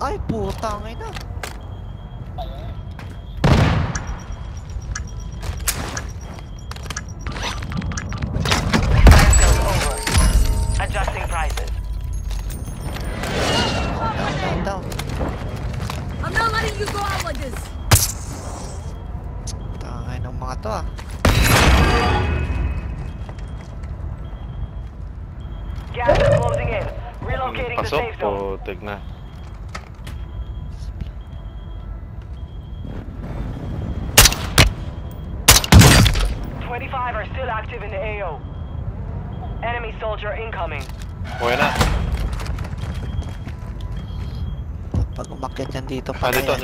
Ay, putang ina. Adjusting prices. Down. I'm not letting you go out like this. Tangay ng mga to ah. Gas is closing in. Relocating the Pasok safe zone. o tig na. Five are still active in the AO. Enemy soldier incoming. Okay na. Pag umakyat yan dito pa. Dito.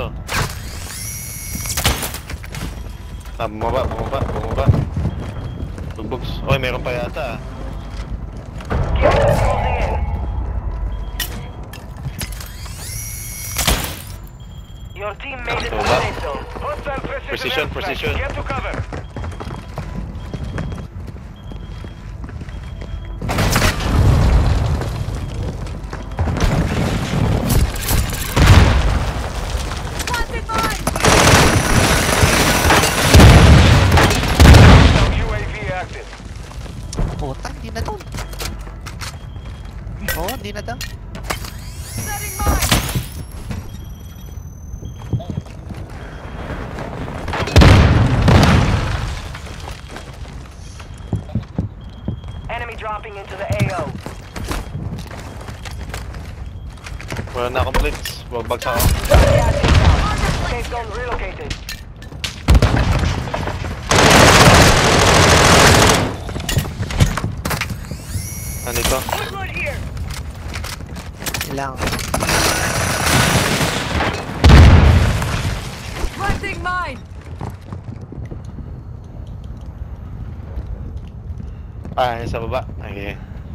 Bumaba. Bugbogs. Oy, meron pa yata ah. Gas is closing in. Your team made it to the safe zone. Precision. Get to cover. Puta, hindi na doon. Oo, hindi na doon. Setting mine. Enemy dropping into the AO. Wala na akong blitz. Bagsak ako. Gas inbound. Safe zone relocated. Ano ito? Ilang. Planting mine. Ah, sa baba. Okay.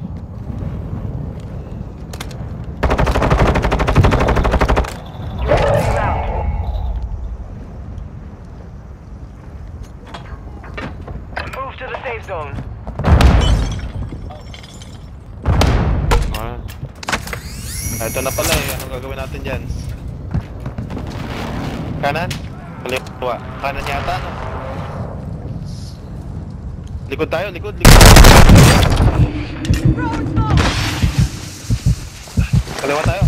Move to the safe zone. Ito na pala eh. Anong gagawin natin dyan? Kanan? Kaliwa. Kanan yata, no? Likod tayo, likod. Kaliwa tayo.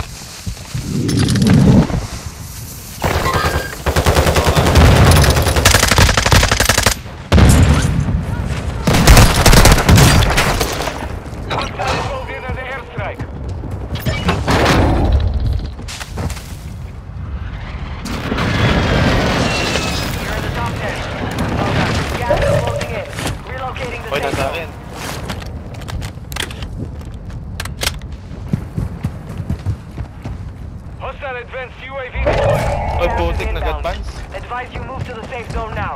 Hoy, nasa akin. Hostile advanced UAV deployed. Hoy, putik nag-advance. Advise you move to the safe zone now.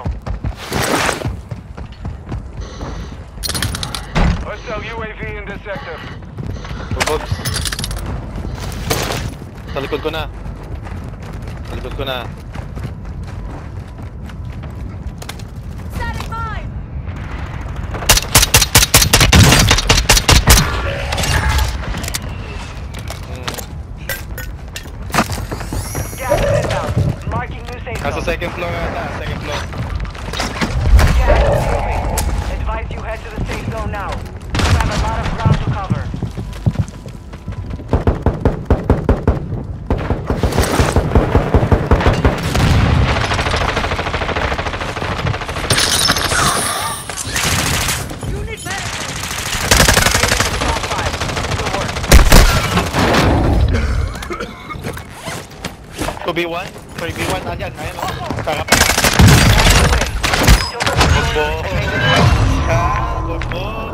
Hostile UAV in this sector. Bugbogs. Sa likod ko na. Setting mine. Gas is inbound. Marking new safe Nasa zone. second floor yata. Second floor. Gas is moving. Advise you head to the safe zone now. You have a lot of ground to cover. Unit medical. 2v1? 3v1 andyan. Ayun o. Sarap. Bugbogs.